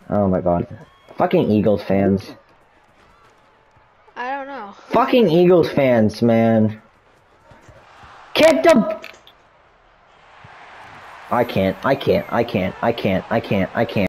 Oh my god. Fucking Eagles fans. I don't know. Fucking Eagles fans, man. Kick the... I can't.